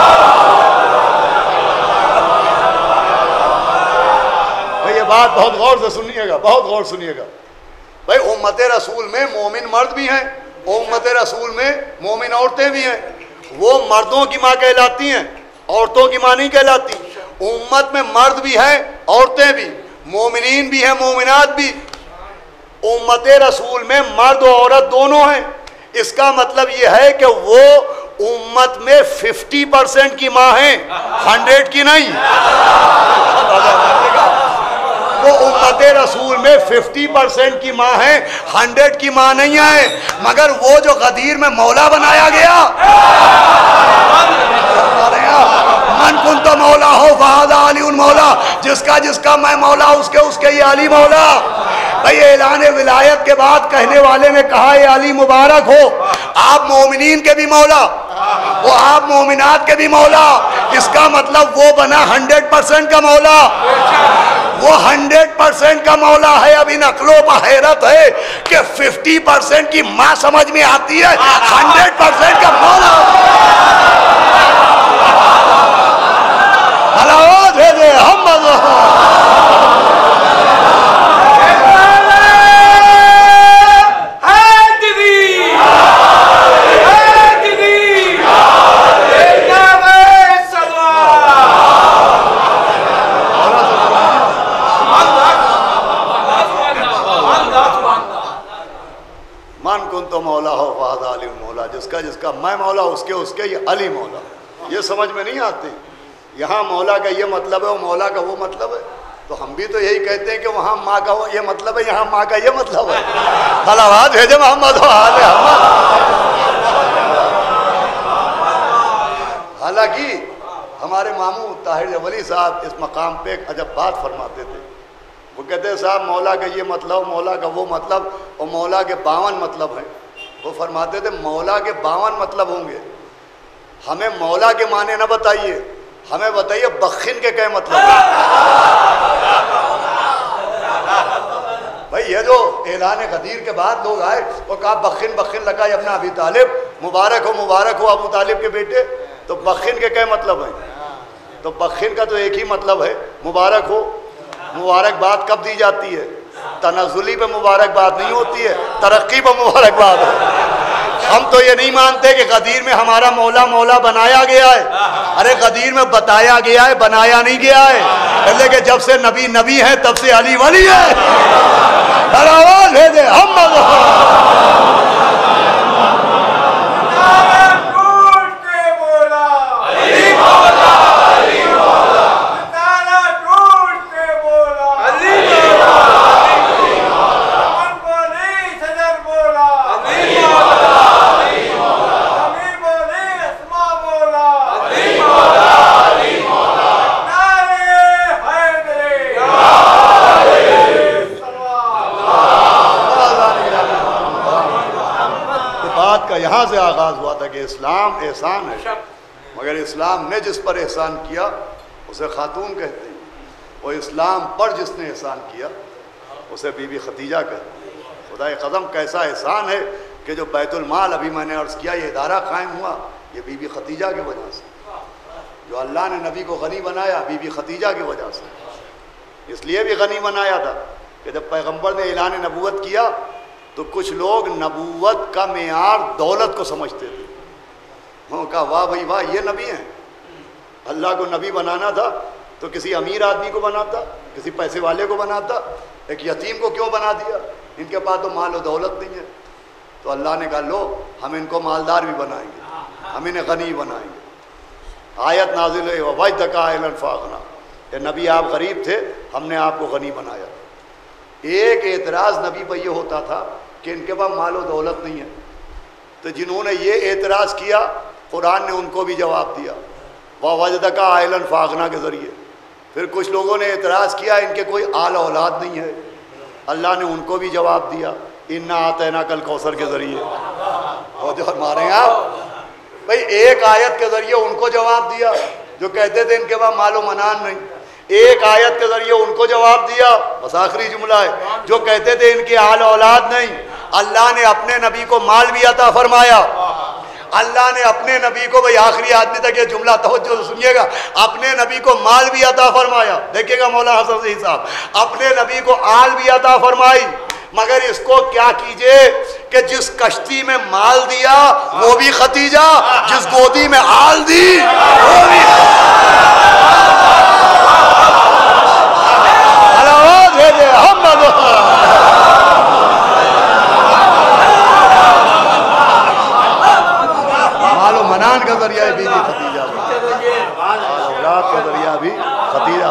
یہ بات بہت غور سے سنیے گا، بہت غور سنیے گا. بھائی امت رسول میں مومن مرد بھی ہیں، امت رسول میں مومن عورتیں بھی ہیں. وہ مردوں کی ماں کہلاتی ہیں، عورتوں کی ماں نہیں کہلاتی. امت میں مرد بھی ہیں، عورتیں بھی، مومنین بھی ہیں، مومنات بھی. امت رسول میں مرد و عورت دونوں ہیں. اس کا مطلب یہ ہے کہ وہ امت میں 50% کی ماں ہیں، 100 کی نہیں. وہ امت رسول میں 50% کی ماں ہیں، 100 کی ماں نہیں ہے. مگر وہ جو غدیر میں مولا بنایا گیا، من کنت مولا ہو فہذا علی مولا، جس کا میں مولا، اس کے یہ علی مولا. بھئی اعلان ولایت کے بعد کہنے والے نے کہا اے علی مبارک ہو، آپ مومنین کے بھی مولا، وہ آپ مومنات کے بھی مولا. اس کا مطلب وہ بنا 100% کا مولا. وہ 100% کا مولا ہے. اب ان عقلوں پر حیرت ہے کہ 50% کی ماں سمجھ میں آتی ہے، 100% کا مولا. حلاوت بھیجے ہم مولا ہو فہذا علی مولا، جس کا میں مولا، اس کے یہ علی مولا. یہ سمجھ میں نہیں آتی. یہاں مولا کا یہ مطلب ہے، وہ مولا کا وہ مطلب ہے. تو ہم بھی تو یہی کہتے ہیں کہ وہاں ماں کا یہ مطلب ہے، یہاں ماں کا یہ مطلب ہے. صلوات بھیجے محمد و آل محمد. حالانکہ ہمارے ماموں طاہر ولی صاحب اس مقام پہ ایک عجب بات فرماتے تھے. وہ کہتے ہیں صاحب مولا کا یہ مطلب، مولا کا وہ مطلب، اور مولا کے 52 مطلب ہیں. وہ فرماتے تھے مولا کے 52 مطلب ہوں گے، ہمیں مولا کے معنی نہ بتائیے، ہمیں بتائیے بخن کے کیا مطلب ہے. بھئی یہ جو اعلان غدیر کے بعد لوگ آئے، وہ کہا بخن بخن لگا ابن ابی طالب، مبارک ہو ابو طالب کے بیٹے. تو بخن کے کیا مطلب ہیں؟ تو بخن کا تو ایک ہی مطلب ہے مبارک ہو. مبارکباد کب دی جاتی ہے؟ تنزلی پہ مبارکباد نہیں ہوتی ہے، ترقی پہ مبارکباد ہے. ہم تو یہ نہیں مانتے کہ غدیر میں ہمارا مولا بنایا گیا ہے. ارے غدیر میں بتایا گیا ہے، بنایا نہیں گیا ہے. کہ جب سے نبی ہے تب سے علی ولی ہے. ہر آواز ہے دے ہم یہاں سے آغاز ہوا تھا کہ اسلام احسان ہے، مگر اسلام نے جس پر احسان کیا اسے خاتون کہتے ہیں، وہ اسلام پر جس نے احسان کیا اسے بی بی خدیجہ کہتے ہیں۔ خدا قدم کیسا احسان ہے کہ جو بیت المال ابھی میں نے عرض کیا یہ ادارہ قائم ہوا یہ بی بی خدیجہ کی وجہ سے، جو اللہ نے نبی کو غنی بنایا بی بی خدیجہ کی وجہ سے، اس لیے بھی غنی بنایا تھا کہ جب پیغمبر نے اعلان نبوت کیا تو کچھ لوگ نبوت کا معیار دولت کو سمجھتے تھے، انہوں نے کہا واہ بھائی واہ یہ نبی ہیں، اللہ کو نبی بنانا تھا تو کسی امیر آدمی کو بناتا، کسی پیسے والے کو بناتا، ایک یتیم کو کیوں بنا دیا؟ ان کے پاس تو مال و دولت نہیں ہے۔ تو اللہ نے کہا لو ہم ان کو مالدار بھی بنائیں گے، ہم انہیں غنی بنائیں گے۔ آیت نازل ہے وَوَجْدَكَ عَائِلًا فَأَغْنَىٰ، کہ نبی آپ غریب تھے ہم نے آپ کو غنی بنایا۔ ایک اعتراض نبی پہ یہ ہوتا تھا کہ ان کے پاس مال و دولت نہیں ہے، تو جنہوں نے یہ اعتراض کیا قرآن نے ان کو بھی جواب دیا وَوَجْدَكَ عَائِلًا فَأَغْنَىٰ کے ذریعے۔ پھر کچھ لوگوں نے اعتراض کیا ان کے کوئی آل اولاد نہیں ہے، اللہ نے ان کو بھی جواب دیا اِنَّا أَعْطَيْنَاكَ الْكَوْثَرَ کے ذریعے۔ اور جو فرما رہے ہیں آپ بھائی ایک آیت کے ذریعے ان کو جواب دیا جو کہتے تھے ان کے پاس مال و منان نہیں، ایک آیت کے ذریعے ان کو جواب دیا، بس آخری جملہ ہے، جو کہتے تھے ان کی آل اولاد نہیں، اللہ نے اپنے نبی کو مال بھی عطا فرمایا۔ اللہ نے اپنے نبی کو، بھئی آخری آدمی تک یہ جملہ توجہ سے سنیے گا، اپنے نبی کو مال بھی عطا فرمایا۔ دیکھیے گا مولا حسن صحیح صاحب، اپنے نبی کو آل بھی عطا فرمائی، مگر اس کو کیا کیجئے کہ جس کشتی میں مال دیا وہ بھی ختیجہ، جس گودی میں آل دی وہ بھی مال و منان کا ذریعہ ہے بی بی خدیجہ، اولاد کا ذریعہ بھی خدیجہ،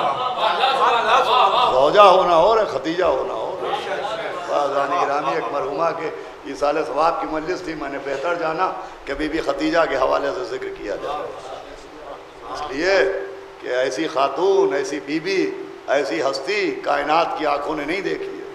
زوجہ ہونا اور خدیجہ ہونا اور۔ فاضانی گرامی ایک مرحومہ کے ایصال ثواب کی مجلس تھی، میں نے بہتر جانا کہ بی بی خدیجہ کے حوالے سے ذکر کیا جائے، اس لیے کہ ایسی خاتون، ایسی بی بی، ایسی ہستی کائنات کی آنکھوں نے نہیں دیکھی ہے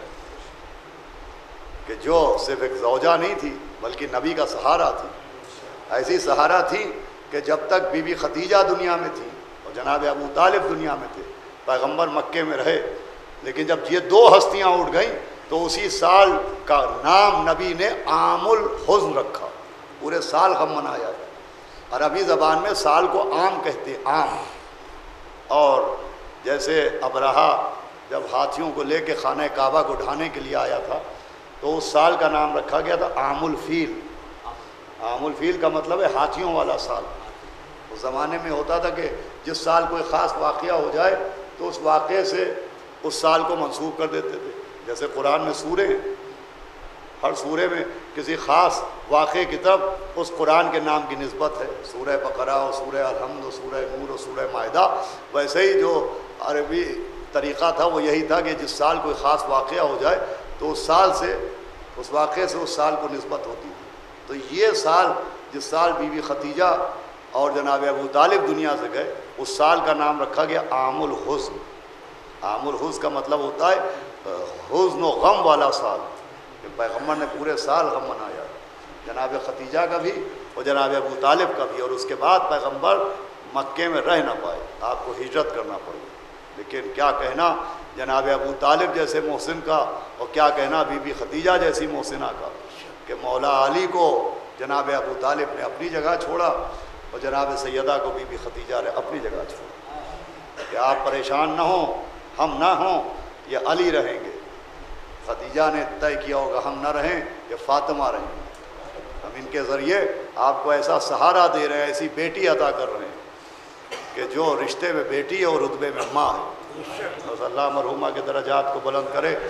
کہ جو صرف ایک زوجہ نہیں تھی بلکہ نبی کا سہارا تھی، ایسی سہارا تھی کہ جب تک بی بی خدیجہ دنیا میں تھی اور جناب ابو طالب دنیا میں تھے، پیغمبر مکے میں رہے، لیکن جب یہ دو ہستیاں اٹھ گئیں تو اسی سال کا نام نبی نے عام الحزن رکھا، پورے سال غم منایا ہے۔ عربی زبان میں سال کو عام کہتے ہیں، عام۔ اور جیسے ابرہا جب ہاتھیوں کو لے کے خانہ کعبہ کو ڈھانے کے لیے آیا تھا تو اس سال کا نام رکھا گیا تھا عام الفیل۔ عام الفیل کا مطلب ہے ہاتھیوں والا سال۔ اس زمانے میں ہوتا تھا کہ جس سال کوئی خاص واقعہ ہو جائے تو اس واقعے سے اس سال کو منسوخ کر دیتے تھے، جیسے قرآن میں سورے ہیں، ہر سورے میں کسی خاص واقعے کی طرف اس قرآن کے نام کی نسبت ہے، سورہ بقرہ اور سورہ الحمد اور سورہ نور اور سورہ مائدہ۔ ویسے ہی جو عربی طریقہ تھا وہ یہی تھا کہ جس سال کوئی خاص واقعہ ہو جائے تو اس سال سے، اس واقعے سے اس سال کو نسبت ہوتی تھی۔ تو یہ سال جس سال بی بی خدیجہ اور جناب ابو طالب دنیا سے گئے اس سال کا نام رکھا گیا عام الحزن۔ عام الحزن کا مطلب ہوتا ہے حزن و غم والا سال، کہ پیغمبر نے پورے سال غم منایا، جناب خدیجہ کا بھی اور جناب ابو طالب کا بھی، اور اس کے بعد پیغمبر مکے میں رہ نہ پائے، آپ کو ہجرت کرنا پڑی۔ لیکن کیا کہنا جناب ابو طالب جیسے محسن کا، اور کیا کہنا بی بی خدیجہ جیسی محسنہ کا، کہ مولا علی کو جناب ابو طالب نے اپنی جگہ چھوڑا اور جناب سیدہ کو بی بی خدیجہ نے اپنی جگہ چھوڑا، کہ آپ پریشان نہ ہوں، ہم نہ ہوں، یہ علی رہیں گے۔ خدیجہ نے طے کیا ہوگا ہم نہ رہیں، یہ فاطمہ رہیں گے، ہم ان کے ذریعے آپ کو ایسا سہارا دے رہے ہیں، ایسی بیٹی عطا کر رہے ہیں کہ جو رشتے میں بیٹی ہے اور رتبے میں ماں ہے۔ بس اللہ مرحومہ کے درجات کو بلند کرے،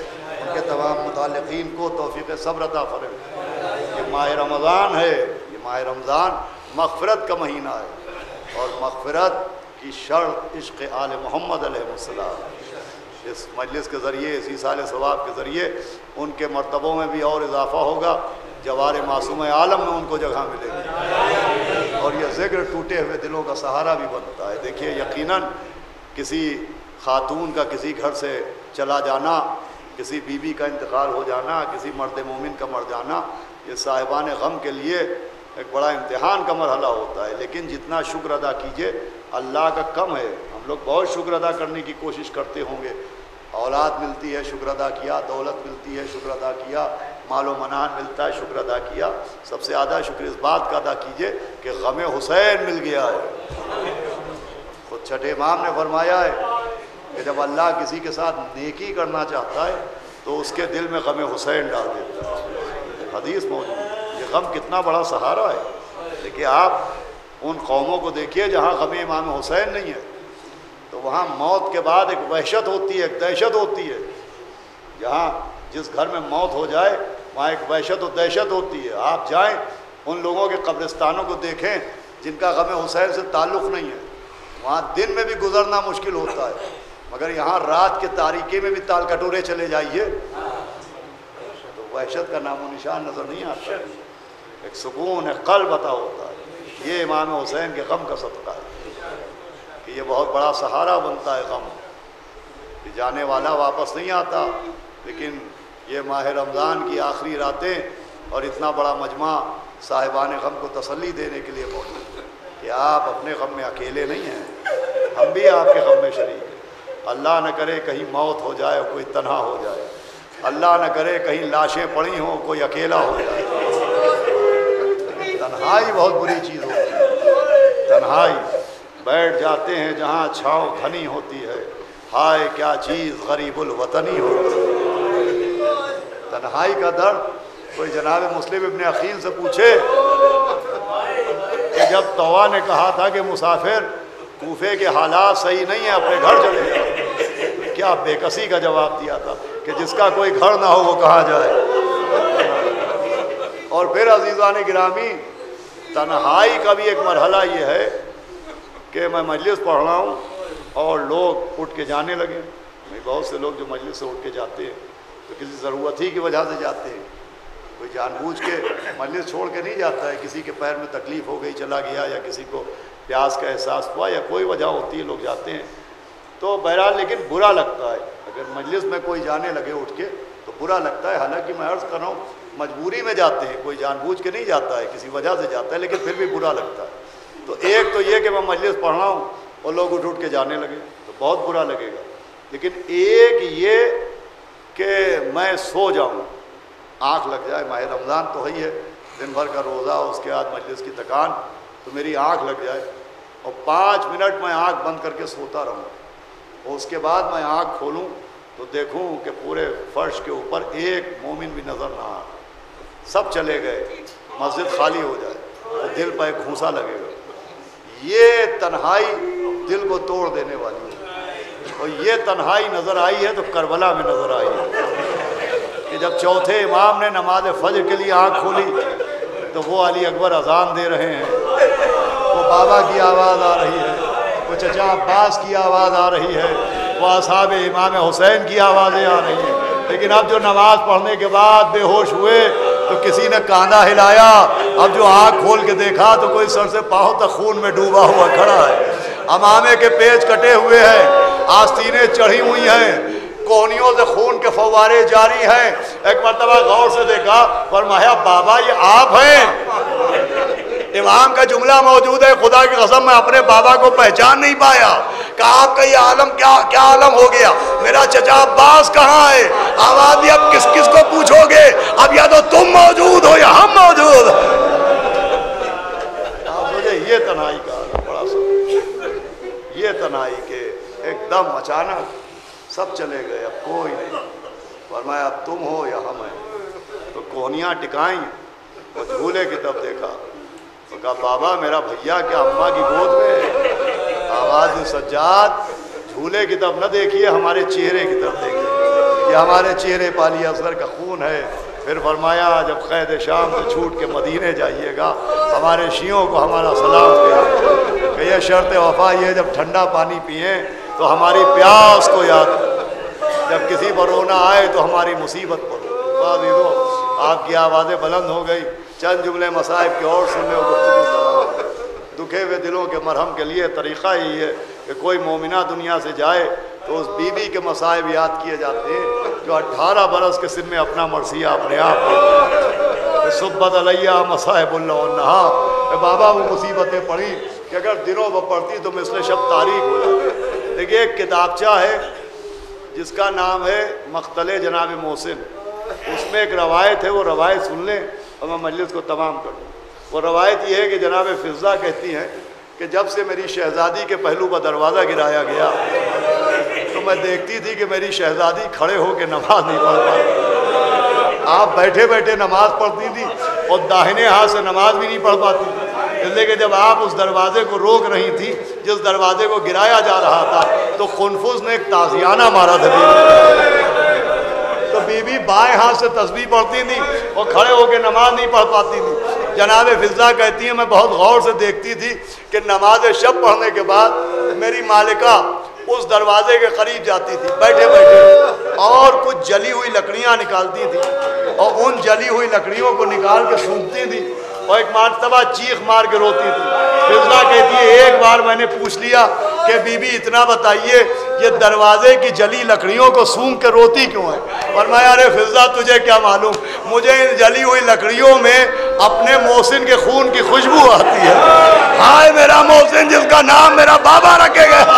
ان کے تمام متعلقین کو توفیق صبر عطا فرمائے۔ یہ ماہ رمضان ہے، یہ ماہ رمضان مغفرت کا مہینہ ہے، اور مغفرت کی شرط عشق آل محمد علیہ السلام۔ اس مجلس کے ذریعے، اسی سال ثواب کے ذریعے ان کے مرتبوں میں بھی اور اضافہ ہوگا، جوار معصوم عالم میں ان کو جگہ ملے گی، اور یہ ذکر ٹوٹے ہوئے دلوں کا سہارا بھی بنتا ہے۔ دیکھیے یقیناً کسی خاتون کا کسی گھر سے چلا جانا، کسی بیوی کا انتقال ہو جانا، کسی مرد مومن کا مر جانا، یہ صاحبان غم کے لیے ایک بڑا امتحان کا مرحلہ ہوتا ہے، لیکن جتنا شکر ادا کیجئے اللہ کا کم ہے۔ ہم لوگ بہت شکر ادا کرنے کی کوشش کرتے ہوں گے، اولاد ملتی ہے شکر ادا کیا، دولت ملتی ہے شکر ادا کیا، مال و منان ملتا ہے شکر ادا کیا۔ سب سے زیادہ شکر اس بات کا ادا کیجئے کہ غم حسین مل گیا ہے۔ خود چھٹے امام نے فرمایا ہے کہ جب اللہ کسی کے ساتھ نیکی کرنا چاہتا ہے تو اس کے دل میں غم حسین ڈال دیتا ہے۔ حدیث موجود ہے۔ یہ غم کتنا بڑا سہارا ہے۔ دیکھیے آپ ان قوموں کو دیکھیے جہاں غم امام حسین نہیں ہے، تو وہاں موت کے بعد ایک وحشت ہوتی ہے، ایک دہشت ہوتی ہے۔ جہاں جس گھر میں موت ہو جائے وہاں ایک وحشت و دہشت ہوتی ہے۔ آپ جائیں ان لوگوں کے قبرستانوں کو دیکھیں جن کا غم حسین سے تعلق نہیں ہے، وہاں دن میں بھی گزرنا مشکل ہوتا ہے، مگر یہاں رات کے تاریکی میں بھی تال کٹورے چلے جائیے تو وحشت کا نام و نشان نظر نہیں آتا، ایک سکون قلب عطا ہوتا ہے۔ یہ امام حسین کے غم کا صدقہ ہے کہ یہ بہت بڑا سہارا بنتا ہے غم، کہ جانے والا واپس نہیں آتا، لیکن یہ ماہ رمضان کی آخری راتیں اور اتنا بڑا مجمع صاحبان غم کو تسلی دینے کے لیے موجود ہے کہ آپ اپنے غم میں اکیلے نہیں ہیں، ہم بھی آپ کے غم میں شریک ہیں۔ اللہ نہ کرے کہیں موت ہو جائے اور کوئی تنہا ہو جائے، اللہ نہ کرے کہیں لاشیں پڑی ہوں کوئی اکیلا ہو جائے۔ تنہائی بہت بری چیز ہوتی ہے، تنہائی۔ بیٹھ جاتے ہیں جہاں چھاؤں گھنی ہوتی ہے، ہائے کیا چیز غریب الوطنی ہوتی ہے۔ تنہائی کا درد کوئی جناب مسلم ابن عقیل سے پوچھے کہ جب طوا نے کہا تھا کہ مسافر کوفے کے حالات صحیح نہیں ہیں اپنے گھر چلے جاؤ، کیا بے کسی کا جواب دیا تھا کہ جس کا کوئی گھر نہ ہو وہ کہاں جائے۔ اور پھر عزیزان گرامی، تنہائی کا بھی ایک مرحلہ یہ ہے کہ میں مجلس پڑھ رہا ہوں اور لوگ اٹھ کے جانے لگے۔ بہت سے لوگ جو مجلس سے اٹھ کے جاتے ہیں تو کسی ضرورت ہی کی وجہ سے جاتے ہیں، کوئی جان بوجھ کے مجلس چھوڑ کے نہیں جاتا ہے، کسی کے پیر میں تکلیف ہو گئی چلا گیا، یا کسی کو پیاس کا احساس ہوا، یا کوئی وجہ ہوتی ہے لوگ جاتے ہیں۔ تو بہرحال لیکن برا لگتا ہے اگر مجلس میں کوئی جانے لگے اٹھ کے تو برا لگتا ہے، حالانکہ میں عرض کر رہا ہوں مجبوری میں جاتے ہیں، کوئی جان بوجھ کے نہیں جاتا ہے، کسی وجہ سے جاتا ہے، لیکن پھر بھی برا لگتا ہے۔ تو ایک تو یہ کہ میں مجلس پڑھ رہا ہوں اور لوگ اٹھ کے جانے لگے تو بہت برا لگے گا، لیکن ایک یہ کہ میں سو جاؤں، آنکھ لگ جائے، ماہ رمضان تو ہے دن بھر کا روزہ، اس کے بعد مجلس کی تکان، تو میری آنکھ لگ جائے اور 5 منٹ میں آنکھ بند کر کے سوتا رہوں، اور اس کے بعد میں آنکھ کھولوں تو دیکھوں کہ پورے فرش کے اوپر ایک مومن بھی نظر نہ آ، سب چلے گئے، مسجد خالی ہو جائے تو دل پہ ایک گھونسا لگے گا۔ یہ تنہائی دل کو توڑ دینے والی ہے، اور یہ تنہائی نظر آئی ہے تو کربلا میں نظر آئی ہے کہ جب چوتھے امام نے نماز فجر کے لیے آنکھ کھولی تو وہ علی اکبر اذان دے رہے ہیں، وہ بابا کی آواز آ رہی ہے، وہ چچا عباس کی آواز آ رہی ہے، وہ اصحاب امام حسین کی آوازیں آ رہی ہیں، لیکن اب جو نماز پڑھنے کے بعد بے ہوش ہوئے تو کسی نے کاندھا ہلایا، اب جو آنکھ کھول کے دیکھا تو کوئی سر سے پاؤں تک خون میں ڈوبا ہوا کھڑا ہے، امامے کے پیچ کٹے ہوئے ہیں، آستینیں چڑھی ہوئی ہیں، کوہنیوں سے خون کے فوارے جاری ہیں۔ ایک مرتبہ غور سے دیکھا، فرمایا بابا یہ آپ ہیں؟ امام کا جملہ موجود ہے، خدا کی قسم میں اپنے بابا کو پہچان نہیں پایا، کہ آپ کا یہ عالم کیا عالم ہو گیا، میرا چچا عباس کہاں ہے؟ آواز دی اب کس کس کو پوچھو گے، اب یا تو تم موجود ہو یا ہم موجود ہیں۔ آپ سوچے یہ تنہائی کا بڑا سب، یہ تنہائی کے ایک دم اچانک سب چلے گئے، اب کوئی نہیں، فرمایا اب تم ہو یا ہم ہیں، تو کوہنیاں ٹکائیں، وہ جھولے کی طرف دیکھا تو کہا بابا میرا بھیا کیا اماں کی گود میں؟ آواز سجاد جھولے کی طرف نہ دیکھیے، ہمارے چہرے کی طرف دیکھیے۔ یہ ہمارے چہرے پالی اصغر کا خون ہے۔ پھر فرمایا جب قید شام سے چھوٹ کے مدینے جائیے گا ہمارے شیعوں کو ہمارا سلام کہیے کہ یہ شرط وفا یہ جب ٹھنڈا پانی پئیں تو ہماری پیاس کو یاد کریں، جب کسی پر رونا آئے تو ہماری مصیبت پر رو۔ آپ کی آوازیں بلند ہو گئی، چند جملے مصائب کے اور سننے اور گفتگو کرنا۔ دکھے ہوئے دلوں کے مرہم کے لیے طریقہ یہی ہے کہ کوئی مومنہ دنیا سے جائے تو اس بی بی کے مصائب یاد کیے جاتے ہیں جو 18 برس کے سن میں اپنا مرثیہ اپنے آپ صبت علیہ مصائب اللہ عنہا کہ بابا وہ مصیبتیں پڑھی کہ اگر دنوں میں پڑھتی تو مثل شب تاریک ہو جاتی۔ دیکھیے ایک کتابچہ ہے جس کا نام ہے مقتل جناب محسن، اس میں ایک روایت ہے، وہ روایت سن لیں اور میں مجلس کو تمام کر دوں۔ وہ روایت یہ ہے کہ جناب فضہ کہتی ہیں کہ جب سے میری شہزادی کے پہلو پر دروازہ گرایا گیا تو میں دیکھتی تھی کہ میری شہزادی کھڑے ہو کے نماز نہیں پڑھ پاتی، آپ بیٹھے بیٹھے نماز پڑھتی تھی اور داہنے ہاتھ سے نماز بھی نہیں پڑھ پاتی، اس لیے کہ جب آپ اس دروازے کو روک رہی تھی جس دروازے کو گرایا جا رہا تھا تو خنفذ نے ایک تازیانہ مارا تھا، تو بی بی بائیں ہاتھ سے تسبیح پڑھتی تھی اور کھڑے ہو کے نماز نہیں پڑھ پاتی تھی۔ جناب فضہ کہتی ہیں میں بہت غور سے دیکھتی تھی کہ نماز شب پڑھنے کے بعد میری مالکہ اس دروازے کے قریب جاتی تھی بیٹھے بیٹھے اور کچھ جلی ہوئی لکڑیاں نکالتی تھی اور ان جلی ہوئی لکڑیوں کو نکال کے سونگتی تھی اور ایک مرتبہ چیخ مار کے روتی تھی۔ فضہ کہتی ہے ایک بار میں نے پوچھ لیا کہ بی بی اتنا بتائیے یہ دروازے کی جلی لکڑیوں کو سونگ کے روتی کیوں ہے؟ فرمایا ارے فضہ تجھے کیا معلوم، مجھے ان جلی ہوئی لکڑیوں میں اپنے محسن کے خون کی خوشبو آتی ہے۔ ہائے میرا محسن جس کا نام میرا بابا رکھے گیا۔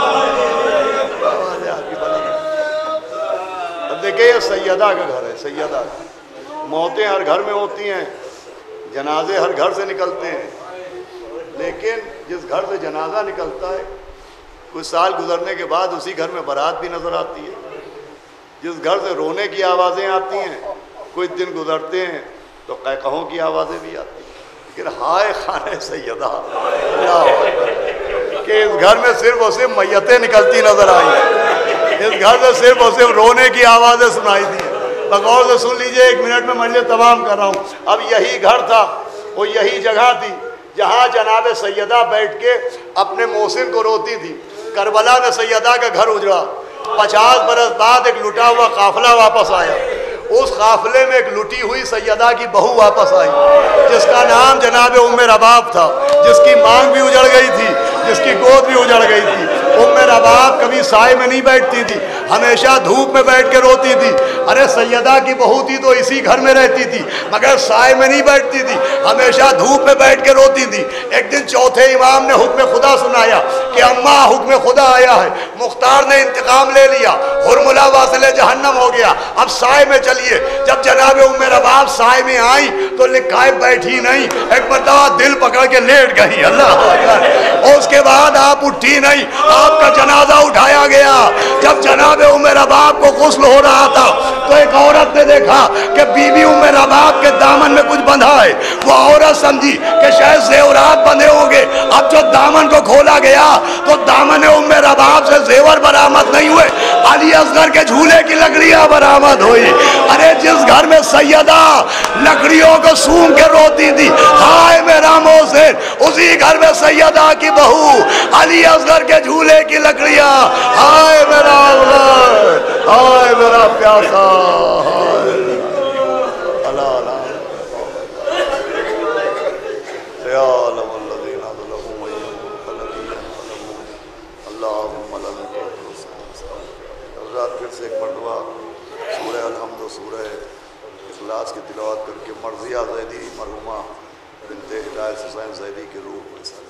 اب دیکھیں یہ سیدہ کا گھر ہے، سیدہ موتیں ہر گھر میں ہوتی ہیں، جنازے ہر گھر سے نکلتے ہیں، لیکن جس گھر سے جنازہ نکلتا ہے کچھ سال گزرنے کے بعد اسی گھر میں بارات بھی نظر آتی ہے، جس گھر سے رونے کی آوازیں آتی ہیں کچھ دن گزرتے ہیں تو قہقہوں کی آوازیں بھی آتی ہیں، لیکن ہائے خانہ سیدہ کہ اس گھر میں صرف اور صرف میتیں نکلتی نظر آئی، اس گھر سے صرف اور صرف رونے کی آوازیں سنائی دی۔ بغور سے سن لیجئے، ایک منٹ میں مجلس تمام کر رہا ہوں۔ اب یہی گھر تھا، وہ یہی جگہ تھی جہاں جناب سیدہ بیٹھ کے اپنے محسن کو روتی تھی۔ کربلا میں سیدہ کا گھر اجڑا، 50 برس بعد ایک لٹا ہوا قافلہ واپس آیا، اس قافلے میں ایک لٹی ہوئی سیدہ کی بہو واپس آئی جس کا نام جناب ام رباب تھا، جس کی مانگ بھی اجڑ گئی تھی، جس کی گود بھی اجڑ گئی تھی۔ ام رباب کبھی سائے میں نہیں بیٹھتی تھی، ہمیشہ دھوپ میں بیٹھ کے روتی تھی۔ ارے سیدہ کی بہو تھی تو اسی گھر میں رہتی تھی مگر سائے میں نہیں بیٹھتی تھی، ہمیشہ دھوپ میں بیٹھ کے روتی تھی۔ ایک دن چوتھے امام نے حکم خدا سنایا کہ اماں حکم خدا آیا ہے، مختار نے انتقام لے لیا، حرملہ واصل جہنم ہو گیا، اب سائے میں چلیے۔ جب جناب ام رباب سائے میں آئی تو لکھائے بیٹھی نہیں، ایک مرتبہ دل پکڑ کے لیٹ گئی، اللہ اکبر، اور اس کے بعد آپ اٹھی نہیں، آپ کا جنازہ اٹھایا گیا۔ جب جناب ام رباب کو غسل ہو رہا تھا تو ایک عورت نے دیکھا کہ بی بی ام رباب کے دامن میں کچھ بندھا ہے، وہ عورت سمجھی کہ شاید زیورات بندھے ہوں گے۔ اب جو دامن کو کھولا گیا تو دامن ام رباب سے زیور برآمد نہیں ہوئے، علی اصغر کے جھولے کی لکڑیاں برآمد ہوئی۔ ارے جس گھر میں سیدہ لکڑیوں کو سونگ کے روتی تھی، ہائے میرا محسن، اسی گھر میں سیدہ کی بہو علی اصغر کے جھولے کی لکڑیاں، ہائے میرا اولاد، ہائے میرا پیاسا، ہائے اللہ اللہ یا علم الذین ظلموا ویعلم الذین ظلموا اللہم لن حضرات پھر سے ایک مرتبہ سورہ الحمد و سورہ اخلاص کی تلاوت کر کے مرضیہ زیدی مرحومہ بنت ہدایت حسین زیدی کی روح میں